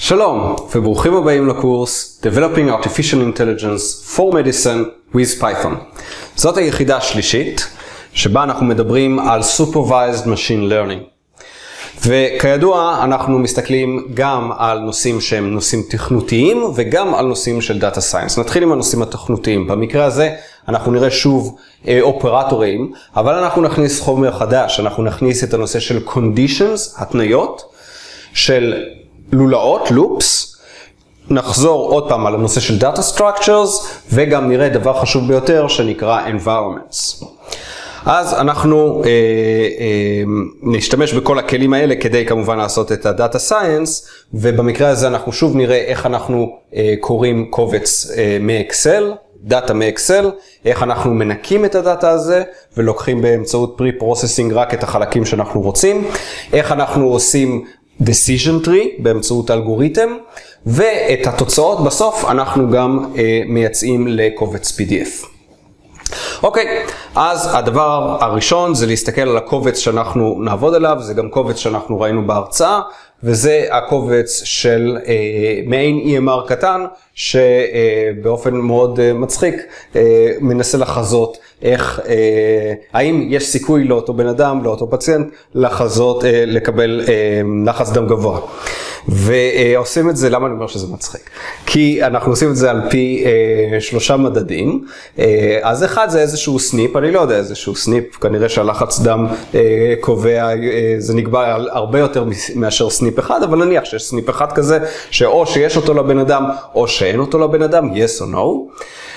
שלום וברוכים הבאים לקורס Developing Artificial Intelligence for Medicine with Python. זאת היחידה השלישית שבה אנחנו מדברים על Supervised Machine Learning. וכידוע אנחנו מסתכלים גם על נושאים שהם נושאים תכנותיים וגם על נושאים של Data Science. נתחיל עם הנושאים התכנותיים. במקרה הזה אנחנו נראה שוב אופרטורים, אבל אנחנו נכניס חומר חדש. אנחנו נכניס את הנושא של Conditions, התניות, של לולאות, לופס, נחזור עוד פעם על הנושא של Data Structures, וגם נראה דבר חשוב ביותר שנקרא Environments. אז אנחנו נשתמש בכל הכלים האלה כדי כמובן לעשות את ה-Data Science, ובמקרה הזה אנחנו שוב נראה איך אנחנו קוראים קובץ מ-Excel, דאטה מ-Excel, איך אנחנו מנקים את הדאטה הזה ולוקחים באמצעות Pre-Processing רק את החלקים שאנחנו רוצים, איך אנחנו עושים decision tree באמצעות אלגוריתם, ואת התוצאות בסוף אנחנו גם מייצאים לקובץ PDF. אוקיי, אז הדבר הראשון זה להסתכל על הקובץ שאנחנו נעבוד עליו, זה גם קובץ שאנחנו ראינו בהרצאה, וזה הקובץ של מעין EMR קטן, שבאופן מאוד מצחיק מנסה לחזות איך, האם יש סיכוי לאותו בן אדם, לאותו פציינט, לקבל לחץ דם גבוה. ועושים את זה, למה אני אומר שזה מצחיק? כי אנחנו עושים את זה על פי 3 מדדים. אז אחד זה איזשהו סניפ, אני לא יודע איזשהו סניפ, כנראה שהלחץ דם קובע, זה נקבע הרבה יותר מאשר סניפ אחד, אבל נניח שיש סניפ אחד כזה, שאו שיש אותו לבן אדם, או שאין אותו לבן אדם, yes or no.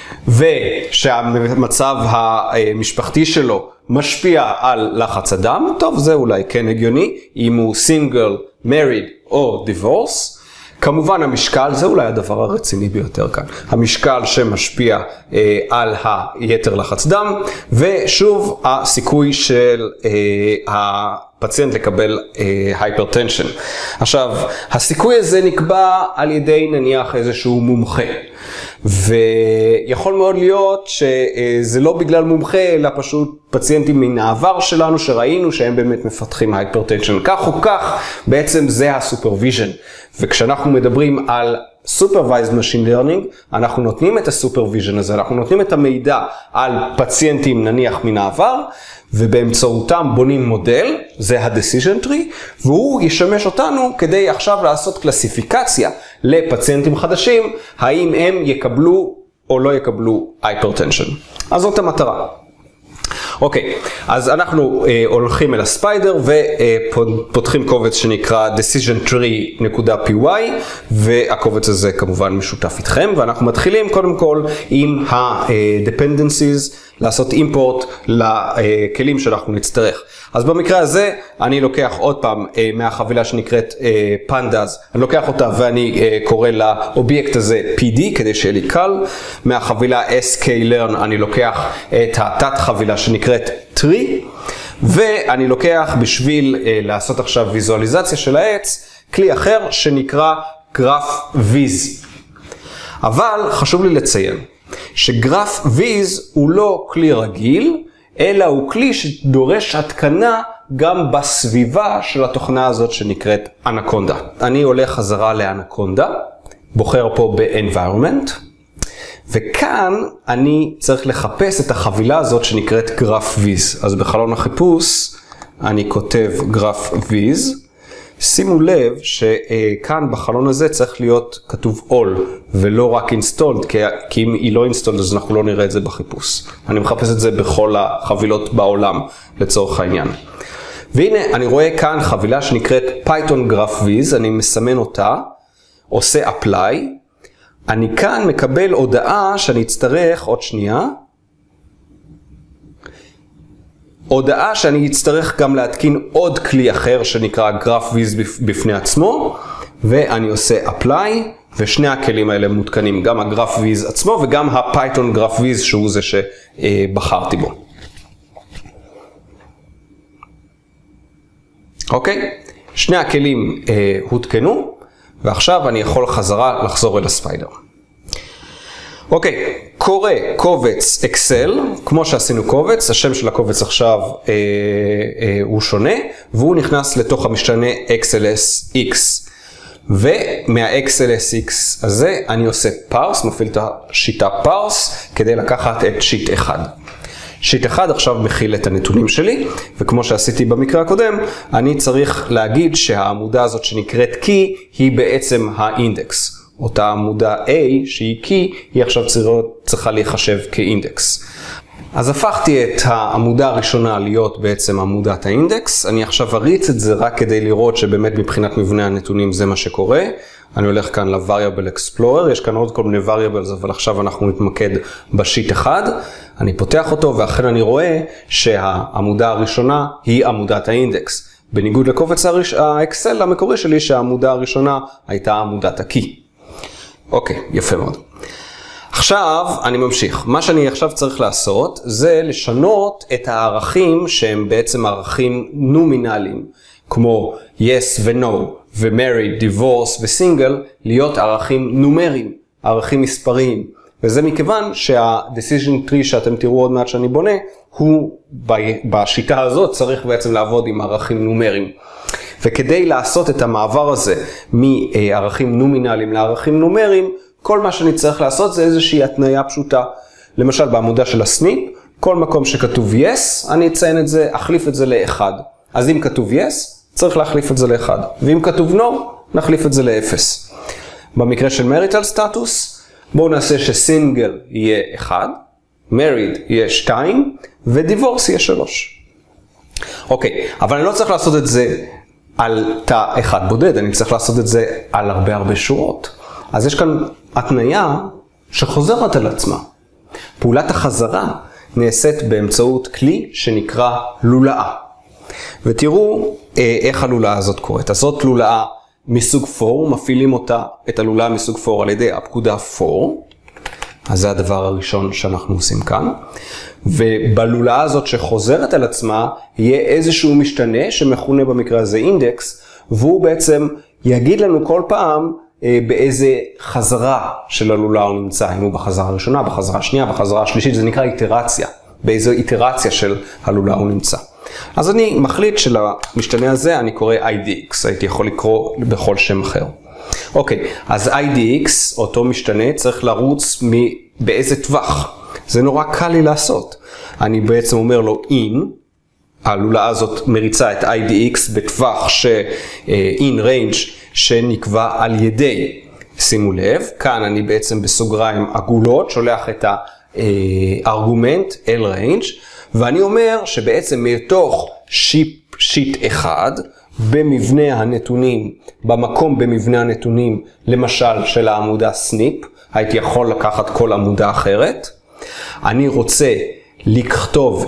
ושהמצב המשפחתי שלו משפיע על לחץ הדם, טוב, זה אולי כן הגיוני, אם הוא single, married או divorce. כמובן המשקל, זה אולי הדבר הרציני ביותר כאן, המשקל שמשפיע על היתר לחץ דם, ושוב הסיכוי של הפציינט לקבל hypertension. עכשיו, הסיכוי הזה נקבע על ידי נניח איזשהו מומחה, ויכול מאוד להיות שזה לא בגלל מומחה, אלא פשוט פציינטים מן העבר שלנו שראינו שהם באמת מפתחים hypertension. כך או כך, בעצם זה הסופרוויז'ן. וכשאנחנו מדברים על Supervised Machine Learning, אנחנו נותנים את הסופרוויז'ן הזה, אנחנו נותנים את המידע על פציינטים נניח מן העבר, ובאמצעותם בונים מודל, זה ה-Decision Tree, והוא ישמש אותנו כדי עכשיו לעשות קלסיפיקציה לפציינטים חדשים, האם הם יקבלו או לא יקבלו hypertension. אז זאת המטרה. אוקיי, אז אנחנו הולכים אל הספיידר ופותחים קובץ שנקרא decisiontree.py, והקובץ הזה כמובן משותף איתכם, ואנחנו מתחילים קודם כל עם ה-dependencies, לעשות import לכלים שאנחנו נצטרך. אז במקרה הזה אני לוקח עוד פעם מהחבילה שנקראת pandas, אני לוקח אותה ואני קורא לאובייקט הזה PD כדי שיהיה לי קל. מהחבילה sklearn אני לוקח את התת חבילה שנקראת tree, ואני לוקח בשביל לעשות עכשיו ויזואליזציה של העץ כלי אחר שנקרא graph viz. אבל חשוב לי לציין שגרף ויז הוא לא כלי רגיל, אלא הוא כלי שדורש התקנה גם בסביבה של התוכנה הזאת שנקראת אנקונדה. אני הולך חזרה לאנקונדה, בוחר פה ב-environment, וכאן אני צריך לחפש את החבילה הזאת שנקראת גרף ויז. אז בחלון החיפוש אני כותב גרף ויז, שימו לב שכאן בחלון הזה צריך להיות כתוב all ולא רק installed, כי אם היא לא installed אז אנחנו לא נראה את זה בחיפוש. אני מחפש את זה בכל החבילות בעולם לצורך העניין. והנה אני רואה כאן חבילה שנקראת Python Graph Viz, אני מסמן אותה, עושה apply, אני כאן מקבל הודעה שאני אצטרך, עוד שנייה, הודעה שאני אצטרך גם להתקין עוד כלי אחר שנקרא Graph Viz בפני עצמו, ואני עושה apply, ושני הכלים האלה מותקנים, גם ה-Graph Viz עצמו וגם ה-Python Graph Viz שהוא זה שבחרתי בו. אוקיי, שני הכלים הותקנו, ועכשיו אני יכול חזרה לחזור אל הספיידר. אוקיי, קורא קובץ אקסל, כמו שעשינו קובץ, השם של הקובץ עכשיו הוא שונה, והוא נכנס לתוך המשתנה XLSX. ומה-XLSX הזה אני עושה פארס, מפעיל את השיטה פארס כדי לקחת את שיט 1. שיט 1 עכשיו מכיל את הנתונים שלי, וכמו שעשיתי במקרה הקודם, אני צריך להגיד שהעמודה הזאת שנקראת key היא בעצם האינדקס. אותה עמודה A שהיא key היא עכשיו צריכה להיחשב כאינדקס. אז הפכתי את העמודה הראשונה להיות בעצם עמודת האינדקס. אני עכשיו אריץ את זה רק כדי לראות שבאמת מבחינת מבנה הנתונים זה מה שקורה. אני הולך כאן ל-Variable Explorer, יש כאן עוד כל מיני variables, אבל עכשיו אנחנו נתמקד בשיט 1. אני פותח אותו ואכן אני רואה שהעמודה הראשונה היא עמודת האינדקס. בניגוד לקובץ האקסל המקורי שלי שהעמודה הראשונה הייתה עמודת ה-key. אוקיי, יפה מאוד. עכשיו אני ממשיך. מה שאני עכשיו צריך לעשות זה לשנות את הערכים שהם בעצם ערכים נומינליים, כמו yes ו-no ו-married, divorce ו-single, להיות ערכים נומריים, ערכים מספריים. וזה מכיוון שה-decision tree שאתם תראו עוד מעט שאני בונה, הוא בשיטה הזאת צריך בעצם לעבוד עם ערכים נומריים. וכדי לעשות את המעבר הזה מערכים נומינליים לערכים נומריים, כל מה שאני צריך לעשות זה איזושהי התניה פשוטה. למשל בעמודה של הסניפ, כל מקום שכתוב yes, אני אציין את זה, אחליף את זה ל-1. אז אם כתוב yes, צריך להחליף את זה ל-1. ואם כתוב no, נחליף את זה ל-0. במקרה של marital status, בואו נעשה שסינגל יהיה 1, married יהיה 2, ודיבורס יהיה 3. אוקיי, אבל אני לא צריך לעשות את זה על תא אחד בודד, אני צריך לעשות את זה על הרבה שורות. אז יש כאן התניה שחוזרת על עצמה. פעולת החזרה נעשית באמצעות כלי שנקרא לולאה. ותראו איך הלולאה הזאת קורית. אז זאת לולאה מסוג for, מפעילים אותה, את הלולאה מסוג for על ידי הפקודה for. אז זה הדבר הראשון שאנחנו עושים כאן. ובלולאה הזאת שחוזרת על עצמה, יהיה איזשהו משתנה שמכונה במקרה הזה אינדקס, והוא בעצם יגיד לנו כל פעם באיזה חזרה של הלולאה הוא נמצא, אם הוא בחזרה הראשונה, בחזרה השנייה, בחזרה השלישית, זה נקרא איטרציה, באיזו איטרציה של הלולאה הוא נמצא. אז אני מחליט שלמשתנה הזה אני קורא IDX, הייתי יכול לקרוא בכל שם אחר. אוקיי, אז IDX, אותו משתנה, צריך לרוץ באיזה טווח. זה נורא קל לי לעשות. אני בעצם אומר לו in, הלולאה הזאת מריצה את IDX בטווח in range שנקבע על ידי, שימו לב, כאן אני בעצם בסוגריים עגולות, שולח את הארגומנט אל range, ואני אומר שבעצם מתוך שיט 1, במבנה הנתונים, במקום במבנה הנתונים, למשל של העמודה סניפ, הייתי יכול לקחת כל עמודה אחרת, אני רוצה לכתוב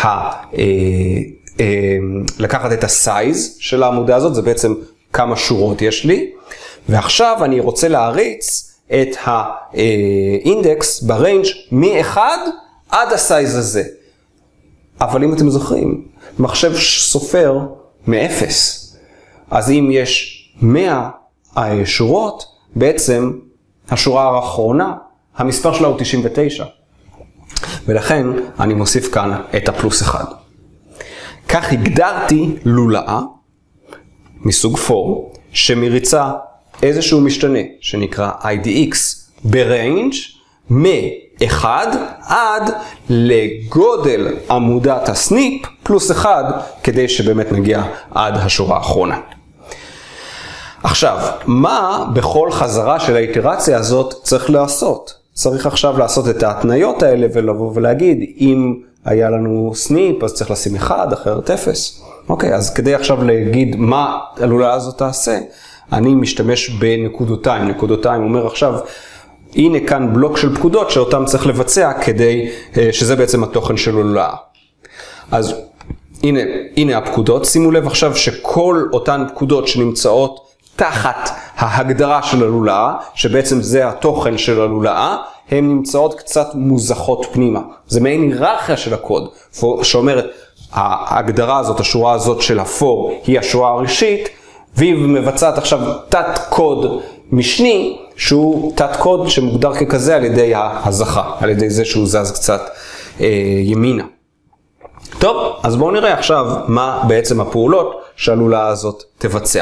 לקחת את הסייז של העמודה הזאת, זה בעצם כמה שורות יש לי, ועכשיו אני רוצה להריץ את האינדקס בריינג' מ-1 עד הסייז הזה. אבל אם אתם זוכרים, מחשב סופר מ-0. אז אם יש 100 שורות, בעצם השורה האחרונה, המספר שלה הוא 99. ולכן אני מוסיף כאן את הפלוס 1. כך הגדרתי לולאה מסוג for, שמריצה איזשהו משתנה שנקרא IDX בריינג' מ-1 עד לגודל עמודת הסניפ פלוס 1, כדי שבאמת נגיע עד השורה האחרונה. עכשיו, מה בכל חזרה של האיטרציה הזאת צריך לעשות? צריך עכשיו לעשות את ההתניות האלה ולבוא ולהגיד, אם היה לנו סניפ אז צריך לשים 1, אחרת 0. אוקיי, אז כדי עכשיו להגיד מה הלולאה הזאת תעשה, אני משתמש בנקודותיים. נקודותיים אומר עכשיו, הנה כאן בלוק של פקודות שאותם צריך לבצע שזה בעצם התוכן של הלולאה. אז הנה הפקודות, שימו לב עכשיו שכל אותן פקודות שנמצאות תחת ההגדרה של הלולאה, שבעצם זה התוכן של הלולאה, הן נמצאות קצת מוזחות פנימה. זה מעין היררכיה של הקוד, שאומרת, ההגדרה הזאת, השורה הזאת של ה-for, היא השורה הראשית, והיא מבצעת עכשיו תת קוד משני, שהוא תת קוד שמוגדר ככזה על ידי ההזחה, על ידי זה שהוא זז קצת ימינה. טוב, אז בואו נראה עכשיו מה בעצם הפעולות שהלולאה הזאת תבצע.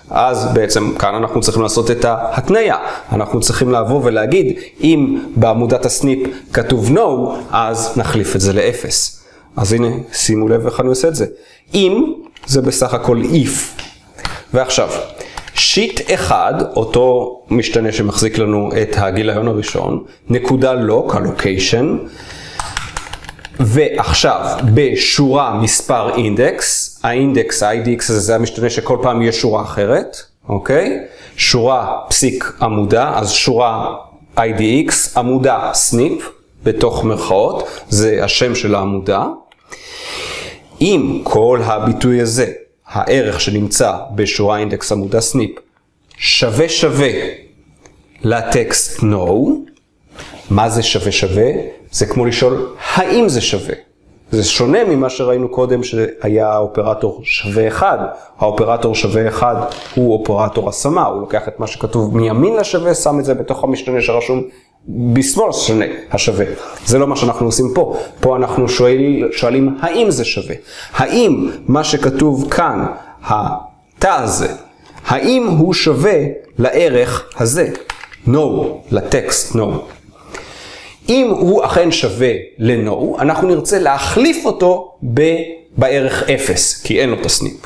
אז בעצם כאן אנחנו צריכים לעשות את ההתניה. אנחנו צריכים לבוא ולהגיד, אם בעמודת הסניפ כתוב no, אז נחליף את זה ל-0. אז הנה, שימו לב איך אני עושה את זה. אם זה בסך הכל if. ועכשיו, שיט אחד, אותו משתנה שמחזיק לנו את הגיליון הראשון, נקודה lock, הלוקיישן, ועכשיו בשורה מספר אינדקס, האינדקס, ה-IDX הזה, זה המשתנה שכל פעם יש שורה אחרת, אוקיי? שורה פסיק עמודה, אז שורה IDX, עמודה סניפ, בתוך מרכאות, זה השם של העמודה. אם כל הביטוי הזה, הערך שנמצא בשורה אינדקס עמודה סניפ, שווה לטקסט no, מה זה שווה? זה כמו לשאול האם זה שווה. זה שונה ממה שראינו קודם שהיה האופרטור שווה 1. האופרטור שווה 1 הוא אופרטור השמה, הוא לוקח את מה שכתוב מימין לשווה, שם את זה בתוך המשתנה שרשום בשמאל שונה השווה. זה לא מה שאנחנו עושים פה. פה אנחנו שואלים האם זה שווה. האם מה שכתוב כאן, התא הזה, האם הוא שווה לערך הזה? No, לטקסט no. אם הוא אכן שווה ל-no, אנחנו נרצה להחליף אותו בערך 0, כי אין לו את הסניפ.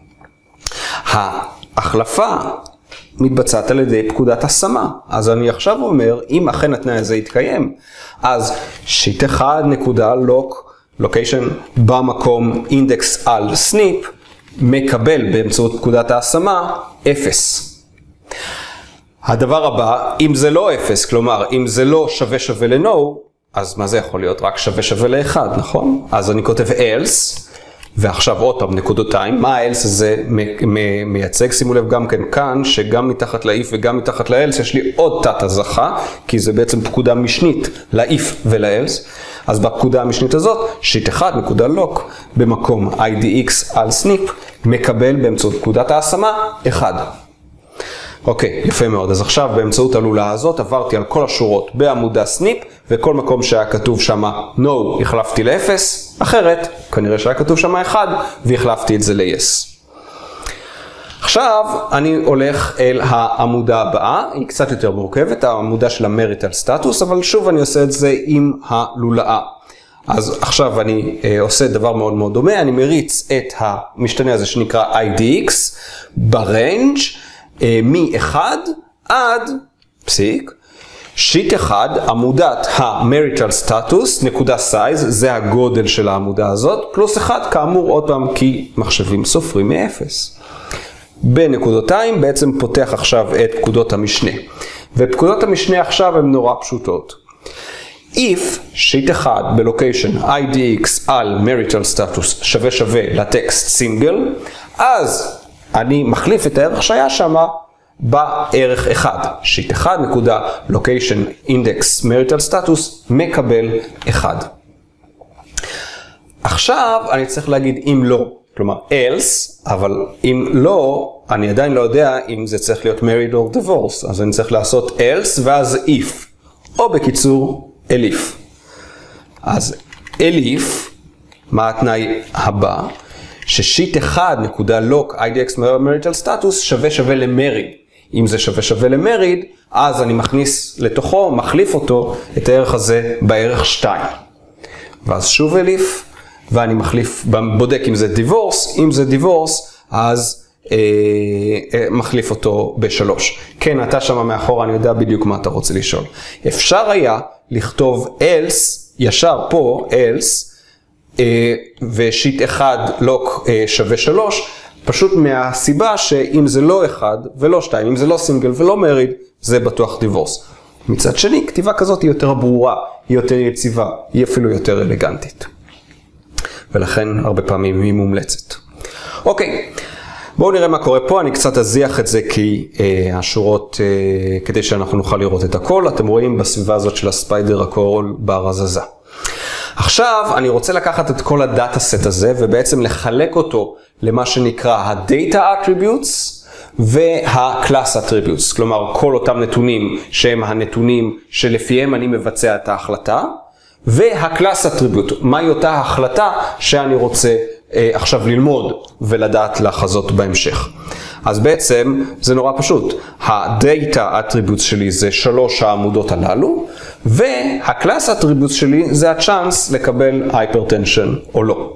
ההחלפה מתבצעת על ידי פקודת השמה. אז אני עכשיו אומר, אם אכן התנאי הזה יתקיים, אז שיט אחד נקודה לוקיישן במקום אינדקס על סניפ, מקבל באמצעות פקודת ההשמה 0. הדבר הבא, אם זה לא 0, כלומר, אם זה לא שווה ל-no, אז מה זה יכול להיות? רק שווה ל-1, נכון? אז אני כותב else, ועכשיו עוד פעם נקודותיים. מה ה-else הזה מייצג? שימו לב גם כן כאן, שגם מתחת ל-if וגם מתחת ל-else יש לי עוד תת הזכה, כי זה בעצם פקודה משנית ל-if ול-else. אז בפקודה המשנית הזאת, שיט אחד נקודה lock במקום IDX על סניפ, מקבל באמצעות פקודת ההשמה 1. אוקיי, יפה מאוד. אז עכשיו באמצעות הלולה הזאת עברתי על כל השורות בעמודה סניפ, וכל מקום שהיה כתוב שם no החלפתי ל-0, אחרת כנראה שהיה כתוב שם 1 והחלפתי את זה ל-yes. עכשיו אני הולך אל העמודה הבאה, היא קצת יותר מורכבת, העמודה של ה-marital status, אבל שוב אני עושה את זה עם הלולאה. אז עכשיו אני עושה דבר מאוד מאוד דומה, אני מריץ את המשתנה הזה שנקרא IDX בריינג' מ-1 עד פסיק, שיט 1, עמודת ה-marital status, נקודה size, זה הגודל של העמודה הזאת, פלוס 1, כאמור עוד פעם, כי מחשבים סופרים מ-0. בנקודותיים בעצם פותח עכשיו את פקודות המשנה. ופקודות המשנה עכשיו הן נורא פשוטות. if שיט 1 בלוקיישן IDX על marital status שווה לטקסט סינגל, אז אני מחליף את הערך שהיה שם בערך 1. שיט 1 נקודה location index marital status מקבל 1. עכשיו אני צריך להגיד אם לא, כלומר else, אבל אם לא, אני עדיין לא יודע אם זה צריך להיות married or divorced, אז אני צריך לעשות else ואז if, או בקיצור elif. אז elif, מה התנאי הבא? ששיט 1 נקודה lock IDX marital status שווה למריד. אם זה שווה למריד, אז אני מכניס לתוכו, מחליף אותו, את הערך הזה בערך 2. ואז שוב אליף, ואני מחליף, בודק אם זה divorce, אם זה divorce, אז מחליף אותו ב3. כן, אתה שם מאחורה, אני יודע בדיוק מה אתה רוצה לשאול. אפשר היה לכתוב else, ישר פה else, ושיט 1 לוק שווה 3, פשוט מהסיבה שאם זה לא 1 ולא 2, אם זה לא סינגל ולא מריד, זה בטוח דיבורס. מצד שני, כתיבה כזאת היא יותר ברורה, היא יותר יציבה, היא אפילו יותר אלגנטית. ולכן הרבה פעמים היא מומלצת. אוקיי, בואו נראה מה קורה פה, אני קצת אזיח את זה כי השורות, כדי שאנחנו נוכל לראות את הכל, אתם רואים בסביבה הזאת של הספיידר הכל ברזזה. עכשיו אני רוצה לקחת את כל הדאטה סט הזה ובעצם לחלק אותו למה שנקרא ה-Data Attributes וה-Class Attributes. כלומר כל אותם נתונים שהם הנתונים שלפיהם אני מבצע את ההחלטה, וה-Class Attribute, מהי אותה החלטה שאני רוצה עכשיו ללמוד ולדעת לחזות בהמשך. אז בעצם זה נורא פשוט. הדאטה אטריבוטס שלי זה 3 העמודות הללו, והקלאס אטריבוטס שלי זה הצ'אנס לקבל הייפרטנשן או לא.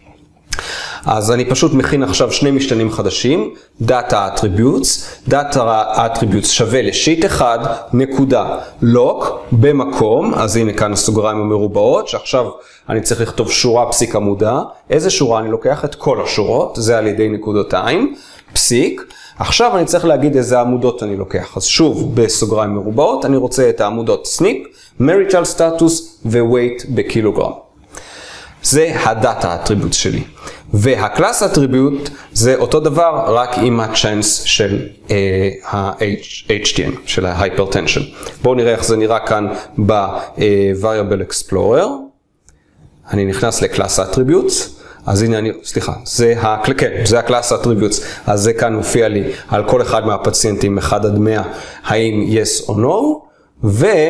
אז אני פשוט מכין עכשיו 2 משתנים חדשים, Data Attributes, Data Attributes שווה לשיט 1 נקודה לוק במקום, אז הנה כאן הסוגריים המרובעות, שעכשיו אני צריך לכתוב שורה פסיק עמודה, איזה שורה אני לוקח? את כל השורות, זה על ידי נקודותיים, פסיק, עכשיו אני צריך להגיד איזה עמודות אני לוקח, אז שוב בסוגריים מרובעות, אני רוצה את העמודות סניפ, marital status ו-weight בקילוגרם. זה הדאטה אטריבוט שלי. והקלאס אטריבוט זה אותו דבר, רק עם הצ'אנס של ה-HTN, של ההייפרטנשן. בואו נראה איך זה נראה כאן ב-Variable Explorer. אני נכנס לקלאס אטריבוטס, אז הנה זה הקלאס אטריבוטס, אז זה כאן מופיע לי על כל אחד מהפציינטים 1 עד 100, האם yes או no,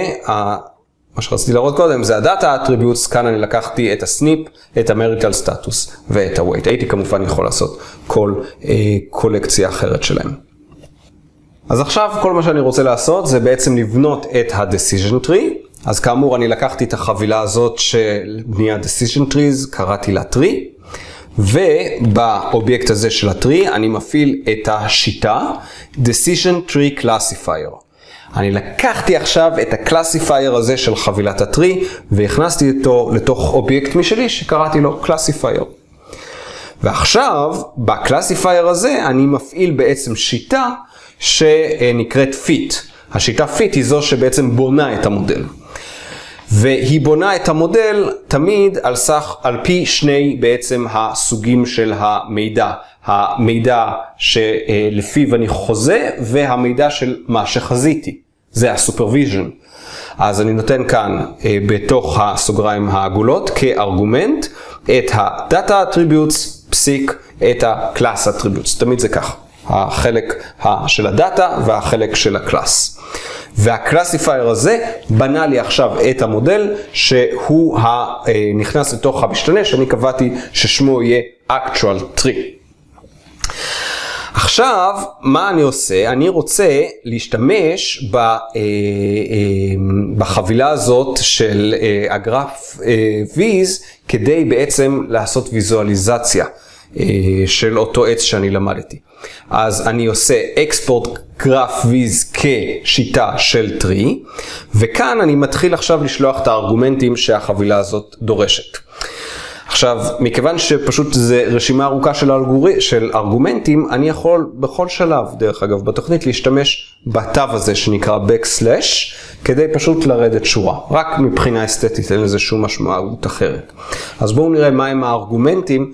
מה שרציתי להראות קודם זה הדאטה אטריבוטס, כאן אני לקחתי את הסניפ, את המריטל סטטוס ואת הווייט. הייתי כמובן יכול לעשות כל קולקציה אחרת שלהם. אז עכשיו כל מה שאני רוצה לעשות זה בעצם לבנות את ה-Decision Tree. אז כאמור אני לקחתי את החבילה הזאת של בניית Decision Trees, קראתי לה Tree, ובאובייקט הזה של ה-Tree אני מפעיל את השיטה Decision Tree Classifier. אני לקחתי עכשיו את הקלאסיפייר הזה של חבילת הטרי, והכנסתי אותו לתוך אובייקט משלי שקראתי לו קלאסיפייר. ועכשיו, בקלאסיפייר הזה אני מפעיל בעצם שיטה שנקראת fit. השיטה fit היא זו שבעצם בונה את המודל. והיא בונה את המודל תמיד על פי 2 בעצם הסוגים של המידע. המידע שלפיו אני חוזה והמידע של מה שחזיתי. זה הסופרוויז'ן. אז אני נותן כאן בתוך הסוגריים העגולות כארגומנט את הדאטה אטריבוטס פסיק את הקלאס אטריבוטס. תמיד זה כך. החלק של הדאטה והחלק של הקלאס. והקלאסיפייר הזה בנה לי עכשיו את המודל שהוא נכנס לתוך המשתנה שאני קבעתי ששמו יהיה actual tree. עכשיו, מה אני עושה? אני רוצה להשתמש בחבילה הזאת של הגרף ויז כדי בעצם לעשות ויזואליזציה של אותו עץ שאני למדתי. אז אני עושה export graph viz כשיטה של טרי, וכאן אני מתחיל עכשיו לשלוח את הארגומנטים שהחבילה הזאת דורשת. עכשיו, מכיוון שפשוט זה רשימה ארוכה של ארגומנטים, אני יכול בכל שלב, דרך אגב, בתוכנית להשתמש בתו הזה שנקרא backslash, כדי פשוט לרדת שורה. רק מבחינה אסתטית, אין לזה שום משמעות אחרת. אז בואו נראה מהם הארגומנטים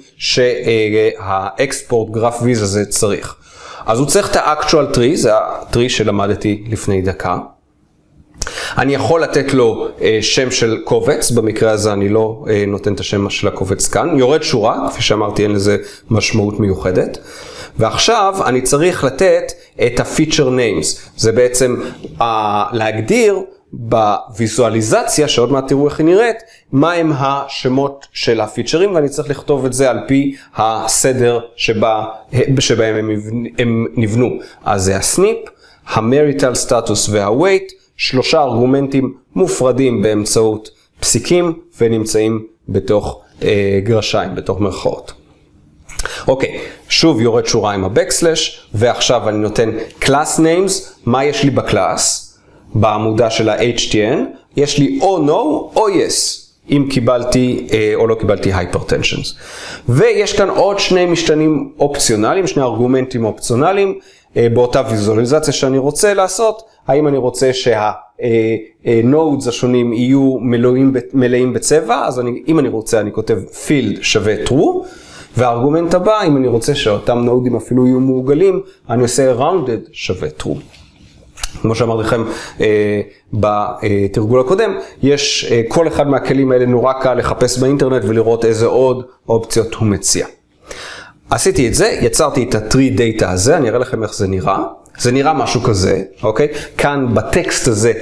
שהאקספורט גרף ויז הזה צריך. אז הוא צריך את ה-actual tree, זה הטרי שלמדתי לפני דקה. אני יכול לתת לו שם של קובץ, במקרה הזה אני לא נותן את השם של הקובץ כאן, יורד שורה, כפי שאמרתי אין לזה משמעות מיוחדת, ועכשיו אני צריך לתת את ה-feature names, זה בעצם להגדיר בוויזואליזציה, שעוד מעט תראו איך היא נראית, מהם השמות של הפיצ'רים, ואני צריך לכתוב את זה על פי הסדר שבהם הם נבנו. אז זה הסניפ, המריטל סטטוס והווייט, 3 ארגומנטים מופרדים באמצעות פסיקים ונמצאים בתוך גרשיים, בתוך מרכאות. אוקיי, שוב יורד שורה עם ה-backslash, ועכשיו אני נותן class names, מה יש לי בקלאס? בעמודה של ה-HTN, יש לי או no או yes, אם קיבלתי או לא קיבלתי hypertensions. ויש כאן עוד 2 משתנים אופציונליים, 2 ארגומנטים אופציונליים, באותה ויזואליזציה שאני רוצה לעשות, האם אני רוצה שה-nodes השונים יהיו מלאים בצבע, אז אם אני רוצה אני כותב field שווה true, והארגומנט הבא, אם אני רוצה שאותם נודים אפילו יהיו מעוגלים, אני עושה rounded שווה true. כמו שאמרתי לכם בתרגול הקודם, יש כל אחד מהכלים האלה נורא קל לחפש באינטרנט ולראות איזה עוד אופציות הוא מציע. עשיתי את זה, יצרתי את ה-tree data הזה, אני אראה לכם איך זה נראה. זה נראה משהו כזה, אוקיי? כאן בטקסט הזה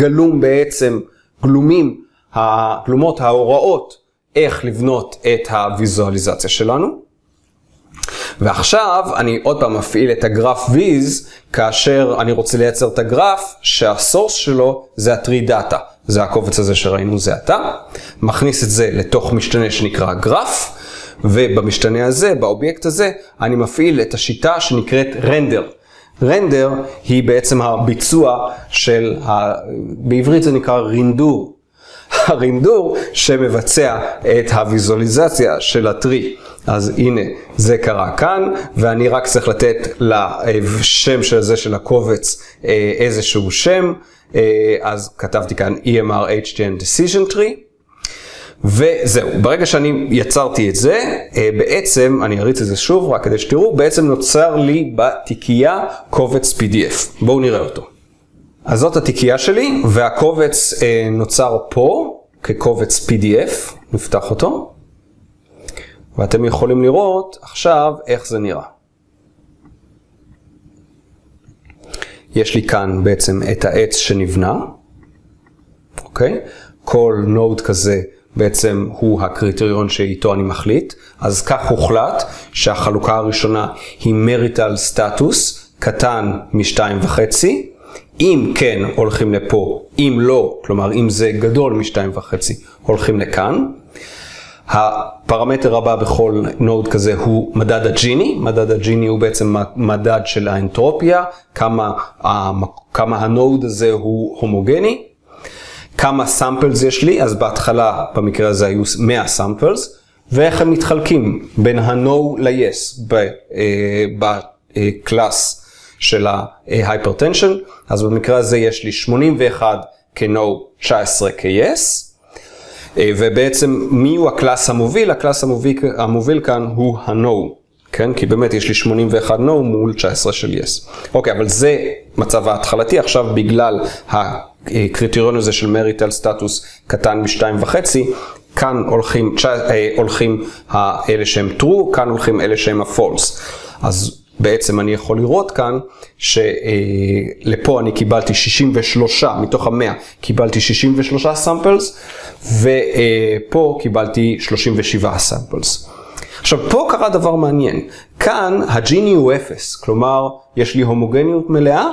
גלומות ההוראות איך לבנות את הוויזואליזציה שלנו. ועכשיו אני עוד פעם מפעיל את הגרף viz, כאשר אני רוצה לייצר את הגרף שהסורס שלו זה ה-tree data. זה הקובץ הזה שראינו זה עתה. מכניס את זה לתוך משתנה שנקרא גרף, ובמשתנה הזה, באובייקט הזה, אני מפעיל את השיטה שנקראת רנדר. רנדר היא בעצם הביצוע של, בעברית זה נקרא רינדור. הרינדור שמבצע את הוויזואליזציה של הטרי. אז הנה, זה קרה כאן, ואני רק צריך לתת לשם של זה של הקובץ איזשהו שם. אז כתבתי כאן EMR HTN Decision Tree. וזהו, ברגע שאני יצרתי את זה, בעצם, אני אריץ את זה שוב רק כדי שתראו, בעצם נוצר לי בתיקייה קובץ PDF. בואו נראה אותו. אז זאת התיקייה שלי, והקובץ נוצר פה כקובץ PDF. נפתח אותו. ואתם יכולים לראות עכשיו איך זה נראה. יש לי כאן בעצם את העץ שנבנה. אוקיי? כל נוד כזה בעצם הוא הקריטריון שאיתו אני מחליט. אז כך הוחלט שהחלוקה הראשונה היא marital status קטן מ-2.5. אם כן הולכים לפה, אם לא, כלומר אם זה גדול מ-2.5 הולכים לכאן. הפרמטר הבא בכל נוד כזה הוא מדד הג'יני. מדד הג'יני הוא בעצם מדד של האנטרופיה, כמה הנוד הזה הוא הומוגני. כמה סאמפלס יש לי, אז בהתחלה במקרה הזה היו 100 סאמפלס, ואיך הם מתחלקים בין ה-No ל-Yes בקלאס של ה-Hypertension. אז במקרה הזה יש לי 81 כ-No, 19 כ-Yes. ובעצם מי הוא הקלאס המוביל? הקלאס המוביל כאן הוא ה-No. כן? כי באמת יש לי 81 No מול 19 של Yes. אוקיי, אבל זה מצב ההתחלתי. עכשיו בגלל הקריטריון הזה של marital status קטן מ-2.5, כאן הולכים אלה שהם true, כאן הולכים אלה שהם ה-false. אז בעצם אני יכול לראות כאן שלפה אני קיבלתי 63 מתוך ה-100, קיבלתי 63 סאמפלס, ופה קיבלתי 37 סאמפלס. עכשיו פה קרה דבר מעניין, כאן הג'יני הוא 0, כלומר יש לי הומוגניות מלאה,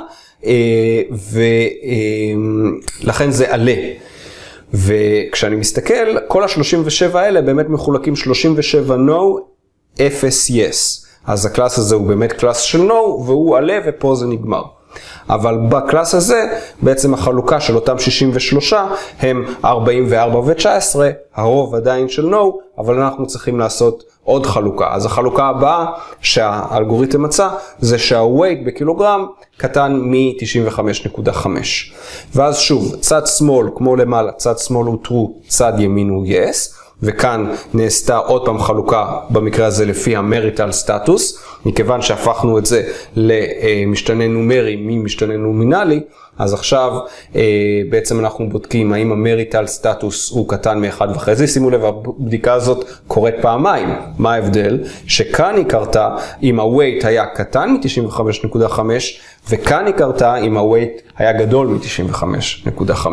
ולכן זה עלה. וכשאני מסתכל, כל ה-37 האלה באמת מחולקים 37 no, 0 yes. אז הקלאס הזה הוא באמת קלאס של no, והוא עלה ופה זה נגמר. אבל בקלאס הזה, בעצם החלוקה של אותם 63 הם 44 ו-19, הרוב עדיין של no, אבל אנחנו צריכים לעשות עוד חלוקה. אז החלוקה הבאה שהאלגוריתם מצא, זה שה-weight בקילוגרם קטן מ-95.5. ואז שוב, צד שמאל כמו למעלה, צד שמאל הוא true, צד ימין הוא yes, וכאן נעשתה עוד פעם חלוקה במקרה הזה לפי ה-marital status, מכיוון שהפכנו את זה למשתנה נומרי ממשתנה נומינלי, אז עכשיו בעצם אנחנו בודקים האם ה-marital status הוא קטן מ-1.5. שימו לב, הבדיקה הזאת קורית פעמיים. מה ההבדל? שכאן היא קרתה אם ה-weight היה קטן מ-95.5, וכאן היא קרתה אם ה-weight היה גדול מ-95.5.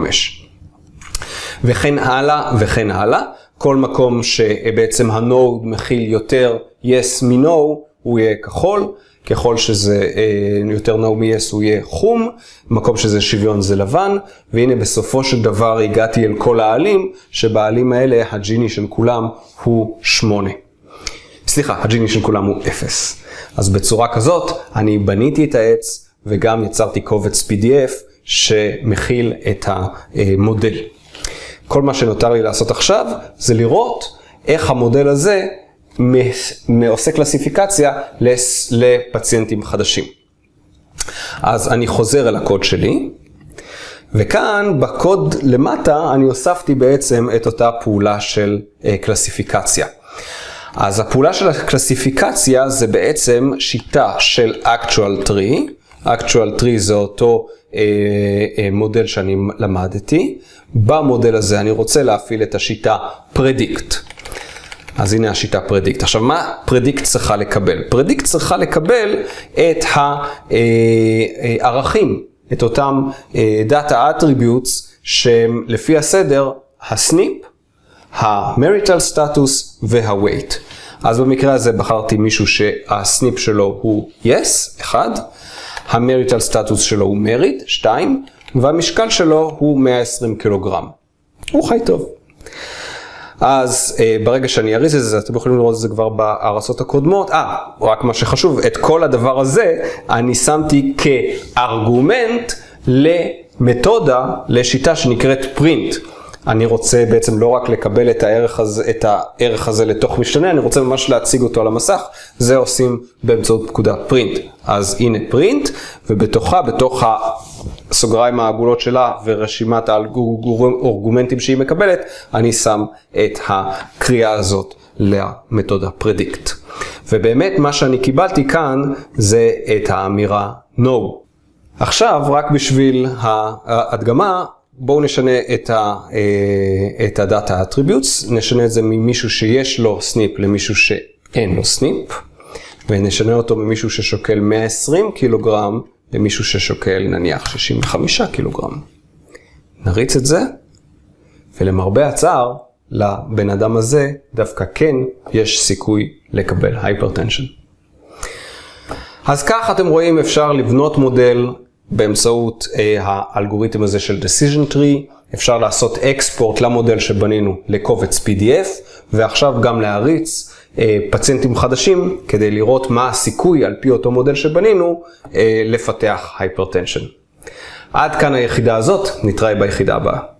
וכן הלאה וכן הלאה. כל מקום שבעצם הנוד מכיל יותר yes מ-no, הוא יהיה כחול. ככל שזה יותר no מ-yes הוא יהיה חום. מקום שזה שוויון זה לבן. והנה בסופו של דבר הגעתי אל כל העלים, שבעלים האלה הג'יני של כולם הוא 8. סליחה, הג'יני של כולם הוא 0. אז בצורה כזאת אני בניתי את העץ וגם יצרתי קובץ PDF שמכיל את המודל. כל מה שנותר לי לעשות עכשיו זה לראות איך המודל הזה עושה קלסיפיקציה לפציינטים חדשים. אז אני חוזר אל הקוד שלי, וכאן בקוד למטה אני הוספתי בעצם את אותה פעולה של קלסיפיקציה. אז הפעולה של הקלסיפיקציה זה בעצם שיטה של actual tree. actual tree זה אותו מודל שאני למדתי. במודל הזה אני רוצה להפעיל את השיטה predict. אז הנה השיטה predict. עכשיו מה predict צריכה לקבל? predict צריכה לקבל את הערכים, את אותם data attributes שהם לפי הסדר הסניפ, ה-marital status וה-weight. אז במקרה הזה בחרתי מישהו שהסניפ שלו הוא yes, 1, המריטל סטטוס שלו הוא מריד, 2, והמשקל שלו הוא 120 קילוגרם. הוא חי טוב. אז ברגע שאני אריץ את זה, אתם יכולים לראות את זה כבר בהרצות הקודמות. רק מה שחשוב, את כל הדבר הזה אני שמתי כארגומנט למתודה, לשיטה שנקראת print. אני רוצה בעצם לא רק לקבל את הערך הזה לתוך משתנה, אני רוצה ממש להציג אותו על המסך. זה עושים באמצעות פקודה print. אז הנה print, ובתוכה, בתוך הסוגריים העגולות שלה ורשימת הארגומנטים שהיא מקבלת, אני שם את הקריאה הזאת למתודה predict. ובאמת מה שאני קיבלתי כאן זה את האמירה no. עכשיו רק בשביל ההדגמה, בואו נשנה את הדאטה attributes, נשנה את זה ממישהו שיש לו סניפ למישהו שאין לו סניפ, ונשנה אותו ממישהו ששוקל 120 קילוגרם למישהו ששוקל נניח 65 קילוגרם. נריץ את זה, ולמרבה הצער, לבן אדם הזה דווקא כן יש סיכוי לקבל hypertension. אז כך אתם רואים, אפשר לבנות מודל באמצעות האלגוריתם הזה של decision tree, אפשר לעשות export למודל שבנינו לקובץ PDF, ועכשיו גם להריץ פציינטים חדשים כדי לראות מה הסיכוי על פי אותו מודל שבנינו לפתח hypertension. עד כאן היחידה הזאת, נתראה ביחידה הבאה.